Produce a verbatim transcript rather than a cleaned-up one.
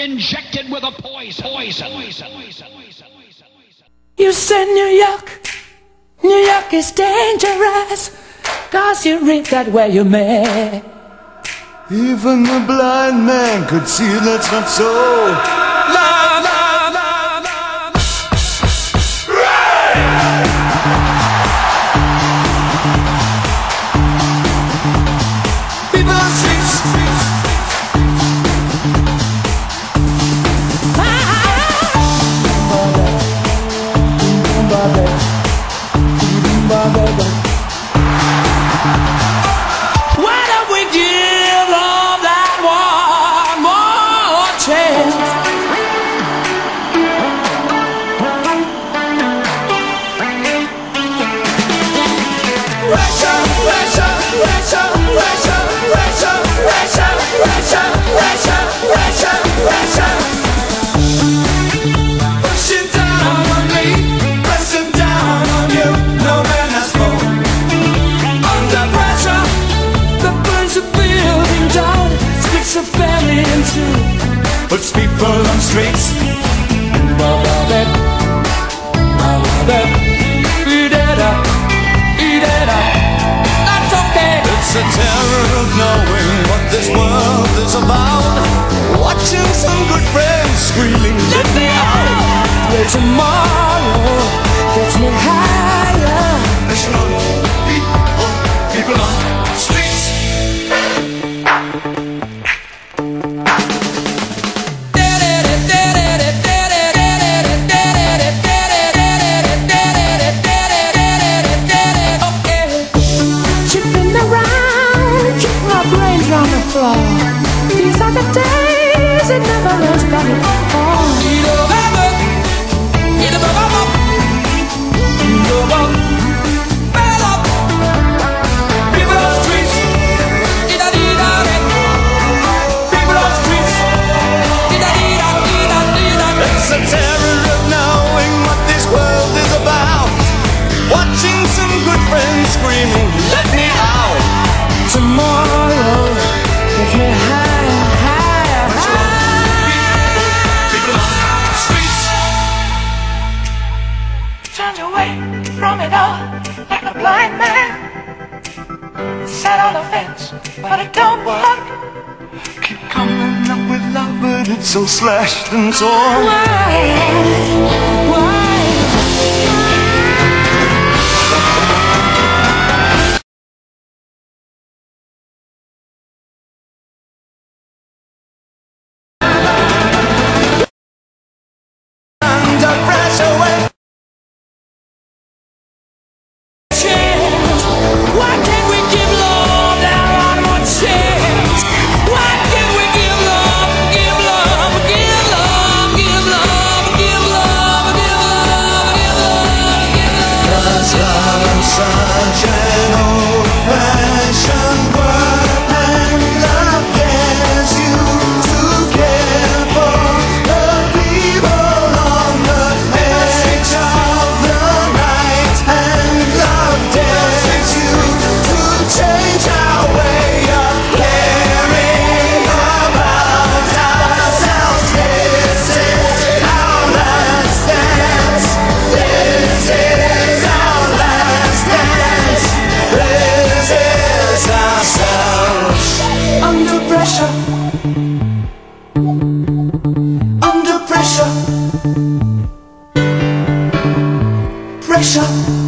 Injected with a poison. Poison. Poison. You said New York, New York is dangerous, 'cause you read that where you may. Even the blind man could see that's not so. La, la, la, la. People on the streets. Why don't we give love that one more chance? Russia, Russia, Russia, Russia, Russia, Russia, Russia, Russia, Russia, Russia. Pushing down on me, pressing down on you. No man has more. Under pressure, that burns a building down, splits a family in two, Puts people on streets. That's okay. It's a terror of knowing what this world is about. Watching some good friends screaming, let me out. Where tomorrow gets me higher. Listen on, people, people on streets. Chipping around, keep my brains on the floor. These are the days it never ends but it all. People on streets. People on streets. It's a terror of knowing what this world is about. Watching some good friends screaming, let me out. Tomorrow gets me higher, higher, higher. People on streets. Turned away from it all like a blind man. Sat on the fence, but it don't work. Keep coming up with love, but it's so slashed and torn. Why? Why? Under pressure when Chance. Why can't we give love that one more chance? Why can't we give love, give love, give love, give love, give love, give love, give love, give love? Cause love's such an old-fashioned word, and love dares you to care for the people on the edge of the night, and love dares you to change our way of caring about ourselves. This is our last dance. This is our last dance. This is ourselves. Under pressure. Under pressure. Pressure.